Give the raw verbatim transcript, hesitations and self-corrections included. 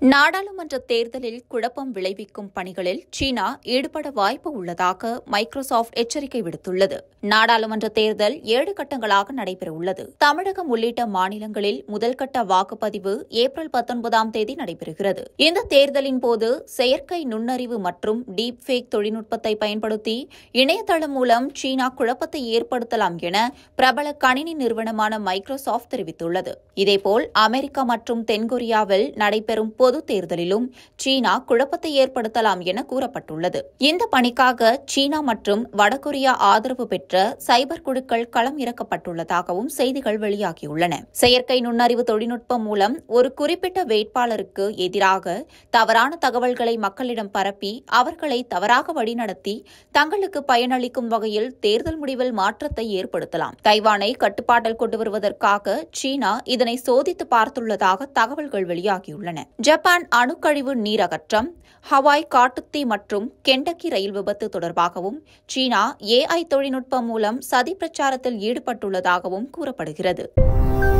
நாடாளுமன்ற தேர்தலில் குழப்பம் விளைவிக்கும் பணிகளில் சீனா ஈடுபட வாய்ப்பு உள்ளதாக மைக்ரோசாப்ட் எச்சரிக்கை விடுத்துள்ளது. நாடாளுமன்ற தேர்தல் ஏழு கட்டங்களாக நடைபெறவுள்ளது. தமிழகம் உள்ளிட்ட மாநிலங்களில் முதல்கட்ட வாக்குப்பதிவு ஏப்ரல் பத்தொன்பதாம் தேதி நடைபெறுகிறது. இந்த தேர்தலின் போது செயற்கை நுண்ணறிவு மற்றும் டீப் ஃபேக் தொழில்நுட்பத்தை பயன்படுத்தி இணையதளம் மூலம் சீனா குழப்பத்தை ஏற்படுத்தலாம் என பிரபல கணினி நிறுவனமான மைக்ரோசாப்ட் தெரிவித்துள்ளது. இதேபோல் அமெரிக்கா மற்றும் தென்கொரியாவில் நடைபெறும் பொது தேர்தலிலும் சீனா குழப்பத்தை ஏற்படுத்தலாம் என கூறப்பட்டுள்ளது. இந்த பணிக்காக சீனா மற்றும் வடகொரியா ஆதரவு பெற்ற சைபர் குழுக்கள் களம் இறக்கப்பட்டுள்ளதாகவும் செய்திகள் வெளியாகியுள்ளன. செயற்கை நுண்ணறிவு தொழில்நுட்பம் மூலம் ஒரு குறிப்பிட்ட வேட்பாளருக்கு எதிராக தவறான தகவல்களை மக்களிடம் பரப்பி அவர்களை தவறாக வழிநடத்தி தங்களுக்கு பயனளிக்கும் வகையில் தேர்தல் முடிவில் மாற்றத்தை ஏற்படுத்தலாம். தைவானை கட்டுப்பாட்டில் கொண்டு வருவதற்காக சீனா இதனை சோதித்து பார்த்துள்ளதாக தகவல்கள் வெளியாகியுள்ளன. ஜப்பான் அணுக்கழிவு நீர் அகற்றம், ஹவாய் காட்டுத்தீ மற்றும் கெண்டக்கி ரயில் விபத்து தொடர்பாகவும் சீனா ஏஐ தொழில்நுட்பம் மூலம் சதி பிரச்சாரத்தில் ஈடுபட்டுள்ளதாகவும் கூறப்படுகிறது.